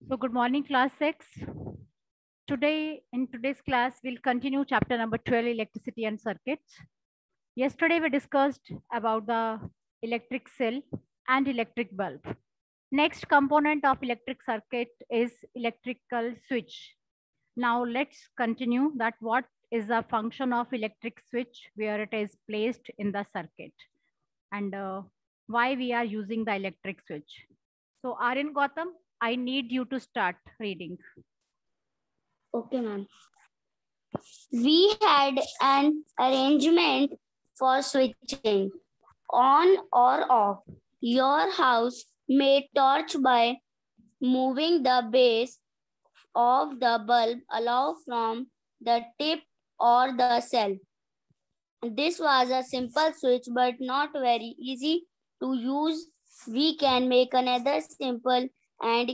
So good morning, class 6. In today's class, we'll continue chapter number 12, electricity and circuits. Yesterday, we discussed about the electric cell and electric bulb. Next component of electric circuit is electrical switch. Now let's continue that what is the function of electric switch, where it is placed in the circuit, and why we are using the electric switch. So Aryan Gautam, I need you to start reading. Okay, ma'am. We had an arrangement for switching on or off your house made torch by moving the base of the bulb along from the tip or the cell. This was a simple switch but not very easy to use. We can make another simple and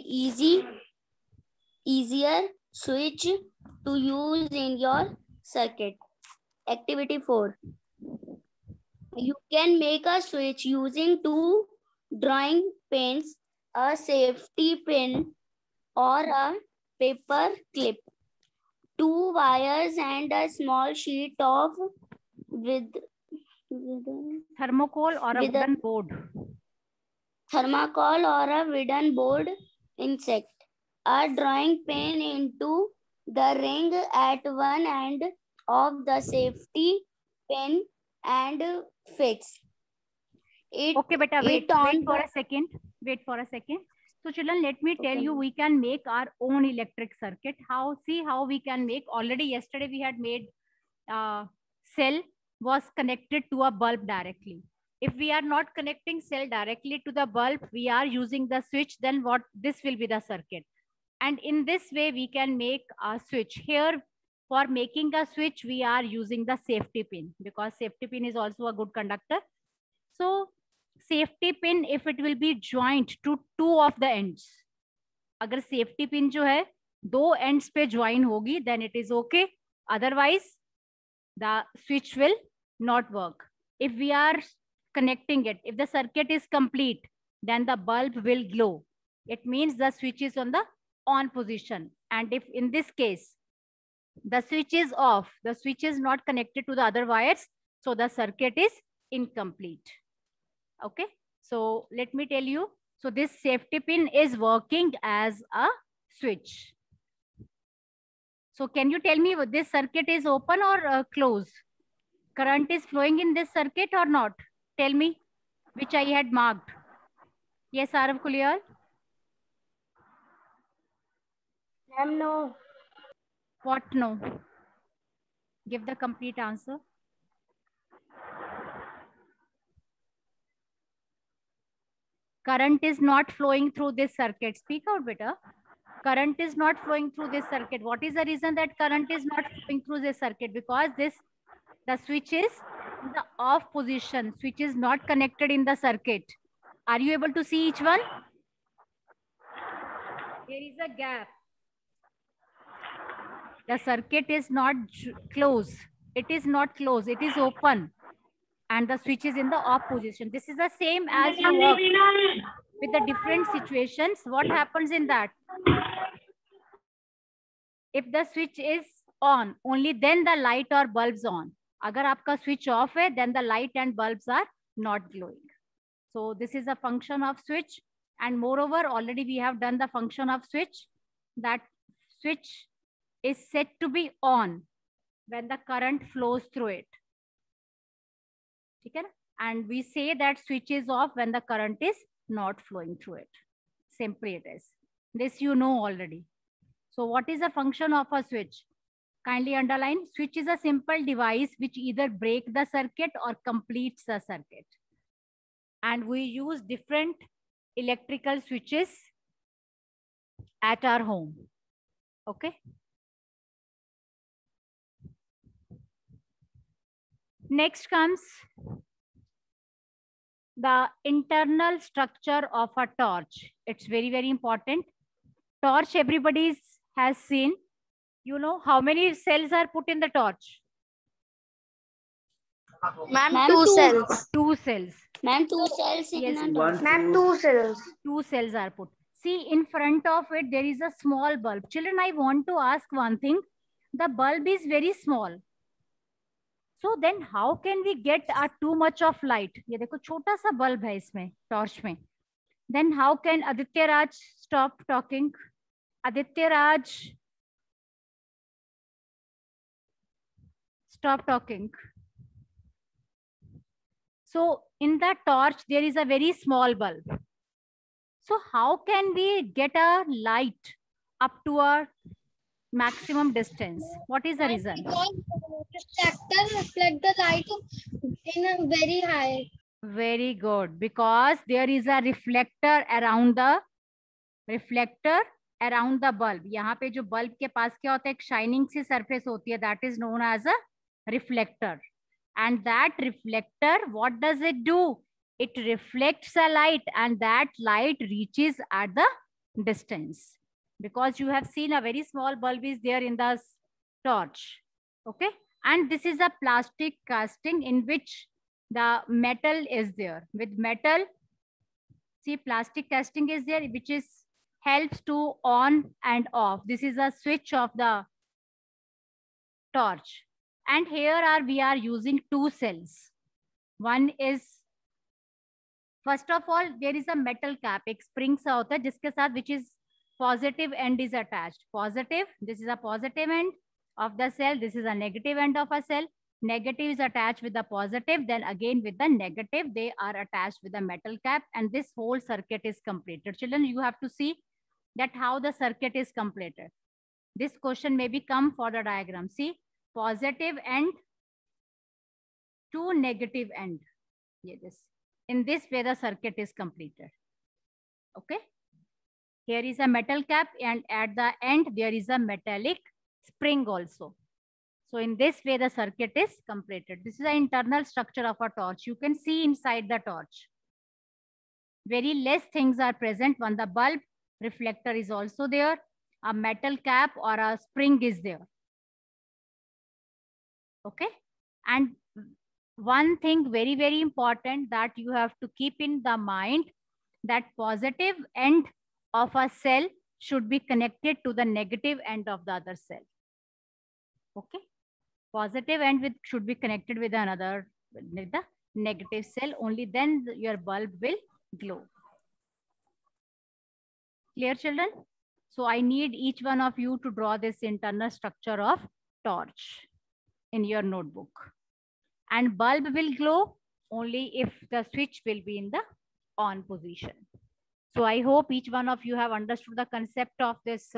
easier switch to use in your circuit. Activity 4. You can make a switch using two drawing pins, a safety pin, or a paper clip, two wires, and a small sheet of Thermocol or a wooden board. Thermocol or a wooden board insect. A drawing pin into the ring at one end of the safety pin and fix it. Okay, beta, wait for a second. Wait for a second. So children, let me tell you, we can make our own electric circuit. See how we can make. Already yesterday we had made cell was connected to a bulb directly. If we are not connecting cell directly to the bulb, we are using the switch, then what this will be the circuit. And in this way, we can make a switch. Here, for making a switch, we are using the safety pin because safety pin is also a good conductor. So safety pin, if it will be joined to two of the ends, अगर safety pin जो है दो ends पे join होगी, then it is okay. Otherwise, the switch will not work. If we are connecting it, if the circuit is complete, then the bulb will glow. It means the switch is on the on position. And if in this case, the switch is off, the switch is not connected to the other wires, so the circuit is incomplete. Okay, so let me tell you. So this safety pin is working as a switch. So can you tell me this circuit is open or closed? Current is flowing in this circuit or not? Tell me, which I had marked. Yes, Arav Kuliyal? Ma'am, no. What no? Give the complete answer. Current is not flowing through this circuit. Speak out, beta. Current is not flowing through this circuit. What is the reason that current is not flowing through this circuit? Because the switch is in the off position. Switch is not connected in the circuit. Are you able to see each one? There is a gap. The circuit is not closed. It is not closed. It is open. And the switch is in the off position. This is the same as you work with the different situations. What happens in that? If the switch is on, only then the light or bulbs on. Agar aapka switch off hai, then the light and bulbs are not glowing. So this is a function of switch. And moreover, already we have done the function of switch. That switch is set to be on when the current flows through it. Okay? And we say that switch is off when the current is not flowing through it. Simply it is. This you know already. So what is the function of a switch? Kindly underline. Switch is a simple device which either breaks the circuit or completes the circuit. And we use different electrical switches at our home. Okay. Next comes the internal structure of a torch. It's very, very important. Torch everybody has seen. You know how many cells are put in the torch? Ma'am, two cells. Two cells. Ma'am, two cells. Yes. Ma'am, two cells. Two cells are put. See, in front of it, there is a small bulb. Children, I want to ask one thing. The bulb is very small. So then how can we get too much of light? ये देखो छोटा सा bulb है इसमें, torch में. Then how can Aditya Raj stop talking? Aditya Raj, stop talking. So in the torch, there is a very small bulb. So how can we get a light up to a maximum distance? What is the reason? Because reflector reflect the light in a very high. Very good. Because there is a reflector around the bulb. यहाँ पे जो bulb के पास क्या होता है, एक shining सी surface होती है, that is known as a reflector. And that reflector, what does it do? It reflects a light, and that light reaches at the distance. Because you have seen a very small bulb is there in the torch. Okay. And this is a plastic casting in which the metal is there. With metal, see, plastic casting is there, which is helps to on and off. This is a switch of the torch. And here we are using two cells. One is, first of all, there is a metal cap, एक spring सा होता है जिसके साथ which is positive end is attached. Positive, this is a positive end of the cell. This is a negative end of a cell. Negative is attached with the positive. Then again with the negative, they are attached with the metal cap. And this whole circuit is completed. Children, you have to see that how the circuit is completed. This question may be come for the diagram. See, positive end to negative end. In this way, the circuit is completed. Okay. Here is a metal cap, and at the end, there is a metallic spring also. So in this way, the circuit is completed. This is the internal structure of a torch. You can see inside the torch. Very less things are present when the bulb. Reflector is also there. A metal cap or a spring is there. Okay. And one thing very, very important that you have to keep in the mind, that positive end of a cell should be connected to the negative end of the other cell. Okay. Positive end should be connected with the negative cell. Only then your bulb will glow. Clear, children? So I need each one of you to draw this internal structure of torch in your notebook. And bulb will glow only if the switch will be in the on position. So I hope each one of you have understood the concept of this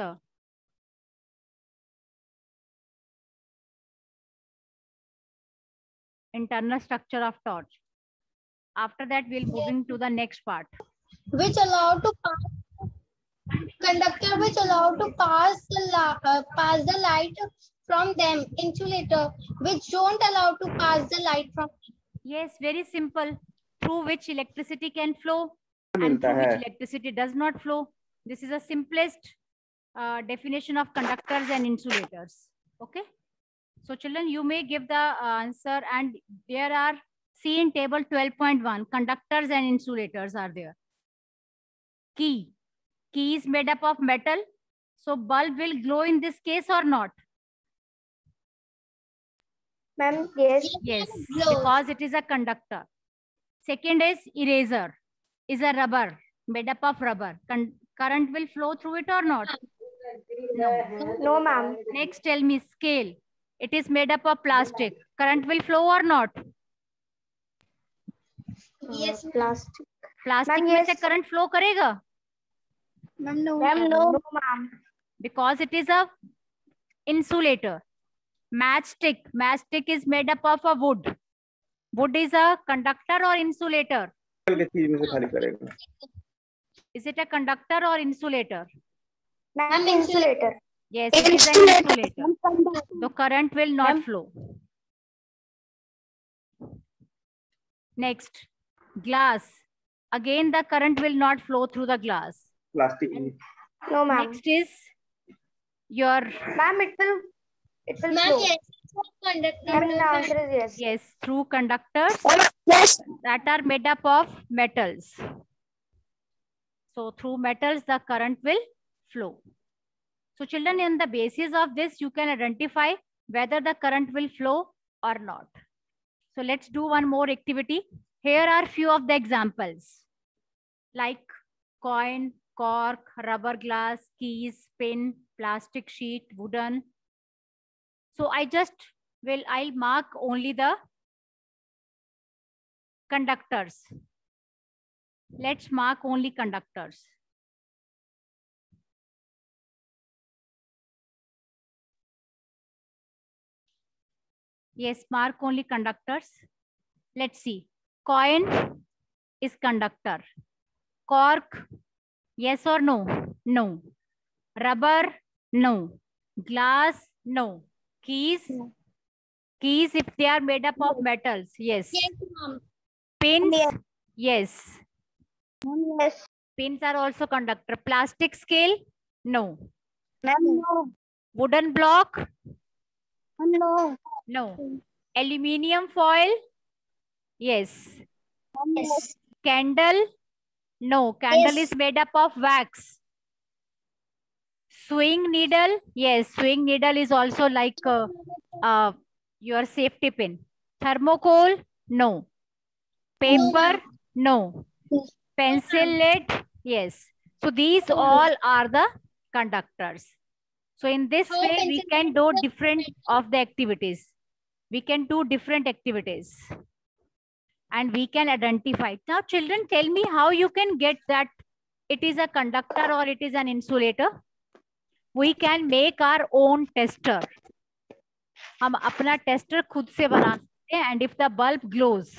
internal structure of torch. After that, we'll moving to the next part. Which allow to pass conductor, which allow to pass the light from them. Insulator, which don't allow to pass the light from them. Yes, very simple. Through which electricity can flow and through which electricity does not flow. This is the simplest definition of conductors and insulators. Okay. So children, you may give the answer, and there are, see in table 12.1, conductors and insulators are there. Key. Key is made up of metal. So bulb will glow in this case or not? Ma'am, yes. Yes, because it is a conductor. Second is eraser. Is a rubber, made up of rubber. Current will flow through it or not? No. No, ma'am. Next, tell me, scale. It is made up of plastic. Current will flow or not? Yes, plastic. Plastic में से current flow करेगा? Ma'am, no. Ma'am, no, ma'am. Because it is a insulator. Matchstick. Matchstick is made up of a wood. Wood is a conductor or insulator? Is it a conductor or insulator? Ma'am, insulator. Yes, it is an insulator. The current will not flow. Next, glass. Again, the current will not flow through the glass. Plastic. No, ma'am. Next is your... Ma'am, it will flow. Yes. Conductor. The answer is yes. Yes, through conductors that are made up of metals. So through metals, the current will flow. So children, in the basis of this, you can identify whether the current will flow or not. So let's do one more activity. Here are few of the examples like coin, cork, rubber glass, keys, pin, plastic sheet, wooden. So I'll mark only the conductors. Let's mark only conductors. Yes, mark only conductors. Let's see. Coin is conductor. Cork, yes or no? No. Rubber, no. Glass, no. Keys, No. Keys if they are made up of metals, yes. Yes, ma'am. Pins, Yes. yes. Yes. Pins are also conductor. Plastic scale, no. No. Wooden block, No. no. Aluminium foil, yes. Yes. Candle, no. Candle Yes. is made up of wax. Swing needle, yes. Swing needle is also like your safety pin. Thermocol, no. Paper, no. Yes. Pencil lead, yes. So these all are the conductors. So in this How way, we pencil can do lead? different of the activities. We can do different activities. And we can identify. Now children, tell me how you can get that it is a conductor or it is an insulator. We can make our own tester. हम अपना tester खुद से बना सकते हैं. And if the bulb glows,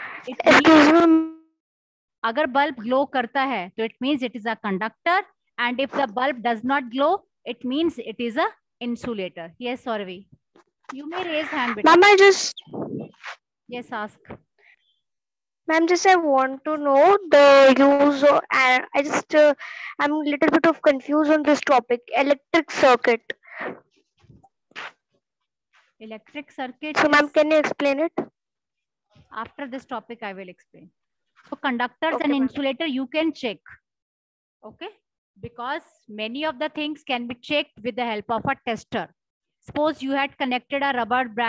अगर bulb glow करता है तो it means it is a conductor, and if the bulb does not glow, it means it is a insulator. Yes, Sauravi. You may raise hand. Ma'am, Yes, ask. Ma'am, I want to know the use of, I'm a little bit of confused on this topic, electric circuit. Electric circuit. So, ma'am, can you explain it? After this topic, I will explain. So, conductors Okay, and ma'am. insulator, you can check. Okay. Because many of the things can be checked with the help of a tester. Suppose you had connected a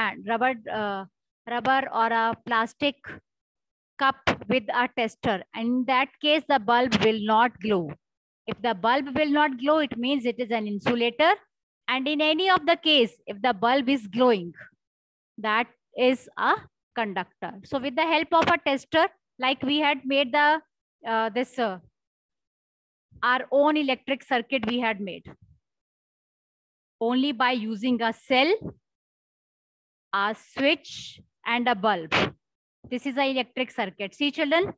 rubber or a plastic cup with a tester. And in that case, the bulb will not glow. If the bulb will not glow, it means it is an insulator. And in any of the case, if the bulb is glowing, that is a conductor. So with the help of a tester, like we had made the our own electric circuit we had made. Only by using a cell, a switch, and a bulb. This is an electric circuit. See children,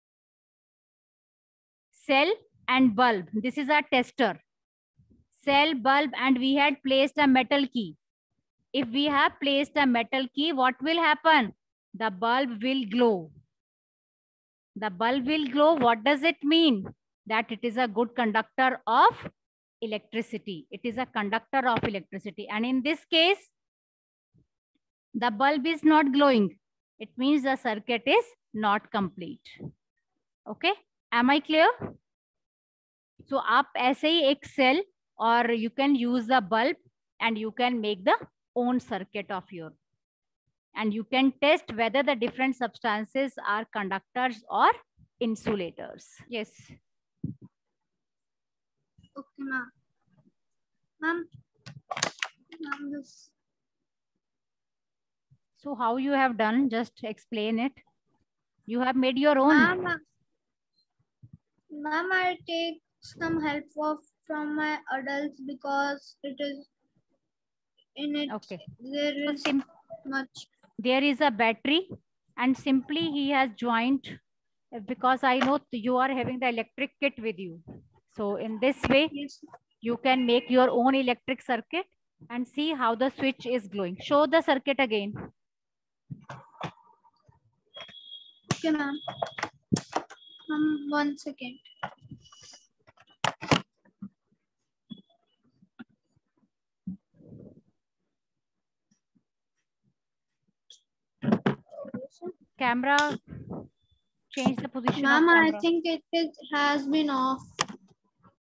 cell and bulb. This is a tester. Cell, bulb, and we had placed a metal key. If we have placed a metal key, what will happen? The bulb will glow. The bulb will glow. What does it mean? That it is a good conductor of electricity. It is a conductor of electricity. And in this case, the bulb is not glowing. It means the circuit is not complete. Okay? Am I clear? So, आप ऐसे ही एक cell or you can use the bulb and you can make the own circuit of your. And you can test whether the different substances are conductors or insulators. Yes. Okay, ma'am. Ma'am, this. So how you have done? Just explain it. You have made your own. Ma'am, I take some help from my adults because it is in it. Okay. There is much. There is a battery, and simply he has joined because I know you are having the electric kit with you. So in this way, yes, you can make your own electric circuit and see how the switch is glowing. Show the circuit again. Okay, ma'am. 1 second. Camera, change the position. Ma'am, I think it has been off.